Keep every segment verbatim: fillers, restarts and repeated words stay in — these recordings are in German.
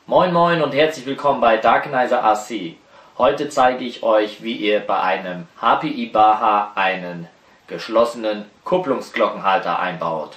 Moin Moin und herzlich willkommen bei Darkanizer R C. Heute zeige ich euch, wie ihr bei einem H P I Baha einen geschlossenen Kupplungsglockenhalter einbaut.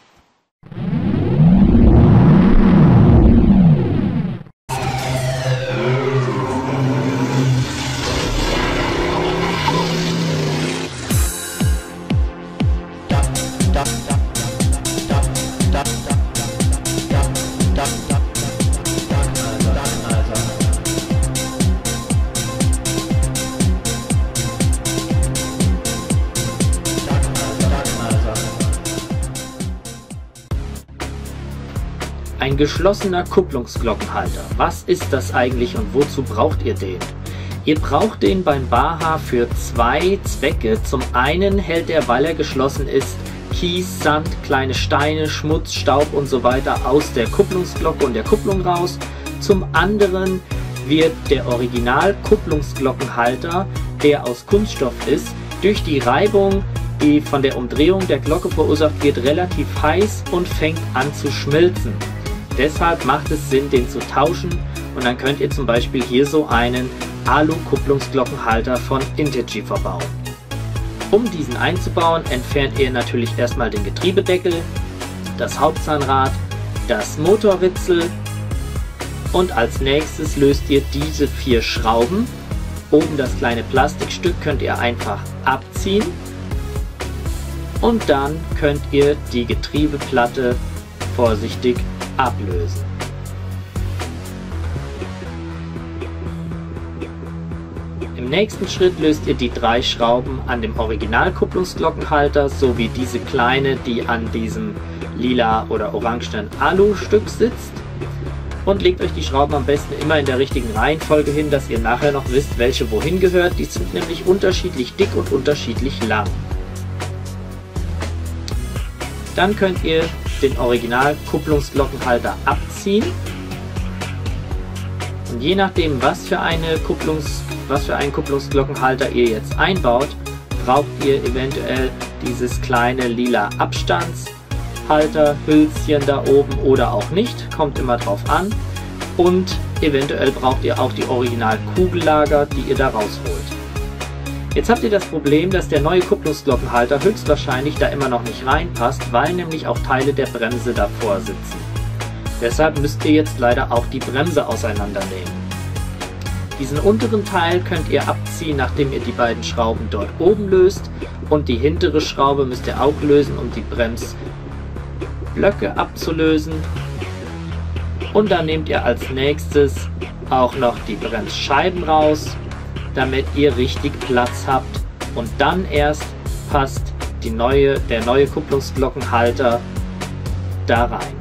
Ein geschlossener Kupplungsglockenhalter. Was ist das eigentlich und wozu braucht ihr den? Ihr braucht den beim Baha für zwei Zwecke. Zum einen hält er, weil er geschlossen ist, Kies, Sand, kleine Steine, Schmutz, Staub und so weiter aus der Kupplungsglocke und der Kupplung raus. Zum anderen wird der Original-Kupplungsglockenhalter, der aus Kunststoff ist, durch die Reibung, die von der Umdrehung der Glocke verursacht wird, relativ heiß und fängt an zu schmilzen. Deshalb macht es Sinn, den zu tauschen, und dann könnt ihr zum Beispiel hier so einen Alu-Kupplungsglockenhalter von Integy verbauen. Um diesen einzubauen, entfernt ihr natürlich erstmal den Getriebedeckel, das Hauptzahnrad, das Motorritzel und als nächstes löst ihr diese vier Schrauben. Oben das kleine Plastikstück könnt ihr einfach abziehen und dann könnt ihr die Getriebeplatte vorsichtig ablösen. Im nächsten Schritt löst ihr die drei Schrauben an dem Original-Kupplungsglockenhalter sowie diese kleine, die an diesem lila oder orangenen Alu-Stück sitzt, und legt euch die Schrauben am besten immer in der richtigen Reihenfolge hin, dass ihr nachher noch wisst, welche wohin gehört. Die sind nämlich unterschiedlich dick und unterschiedlich lang. Dann könnt ihr den Original-Kupplungsglockenhalter abziehen und je nachdem, was für, eine Kupplungs, was für einen Kupplungsglockenhalter ihr jetzt einbaut, braucht ihr eventuell dieses kleine lila Abstandshalterhülschen da oben oder auch nicht, kommt immer drauf an, und eventuell braucht ihr auch die Original-Kugellager, die ihr da rausholt. Jetzt habt ihr das Problem, dass der neue Kupplungsglockenhalter höchstwahrscheinlich da immer noch nicht reinpasst, weil nämlich auch Teile der Bremse davor sitzen. Deshalb müsst ihr jetzt leider auch die Bremse auseinandernehmen. Diesen unteren Teil könnt ihr abziehen, nachdem ihr die beiden Schrauben dort oben löst, und die hintere Schraube müsst ihr auch lösen, um die Bremsblöcke abzulösen. Und dann nehmt ihr als nächstes auch noch die Bremsscheiben raus, damit ihr richtig Platz habt, und dann erst passt die neue, der neue Kupplungsglockenhalter da rein.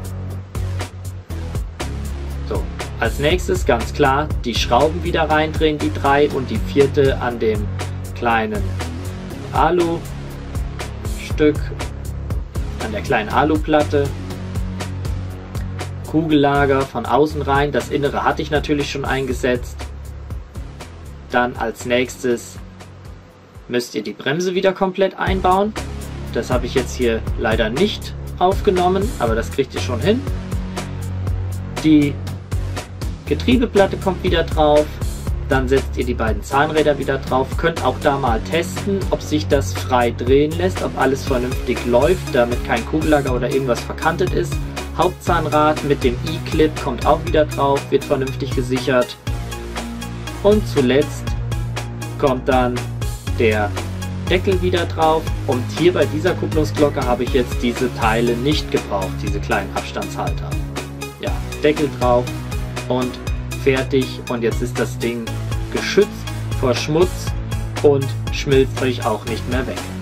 So, als nächstes ganz klar die Schrauben wieder reindrehen, die drei, und die vierte an dem kleinen Alu-Stück, an der kleinen Aluplatte. Kugellager von außen rein, das innere hatte ich natürlich schon eingesetzt. Dann als nächstes müsst ihr die Bremse wieder komplett einbauen. Das habe ich jetzt hier leider nicht aufgenommen, aber das kriegt ihr schon hin. Die Getriebeplatte kommt wieder drauf. Dann setzt ihr die beiden Zahnräder wieder drauf. Könnt auch da mal testen, ob sich das frei drehen lässt, ob alles vernünftig läuft, damit kein Kugellager oder irgendwas verkantet ist. Hauptzahnrad mit dem E-Clip kommt auch wieder drauf, wird vernünftig gesichert. Und zuletzt kommt dann der Deckel wieder drauf, und hier bei dieser Kupplungsglocke habe ich jetzt diese Teile nicht gebraucht, diese kleinen Abstandshalter. Ja, Deckel drauf und fertig, und jetzt ist das Ding geschützt vor Schmutz und schmilzt euch auch nicht mehr weg.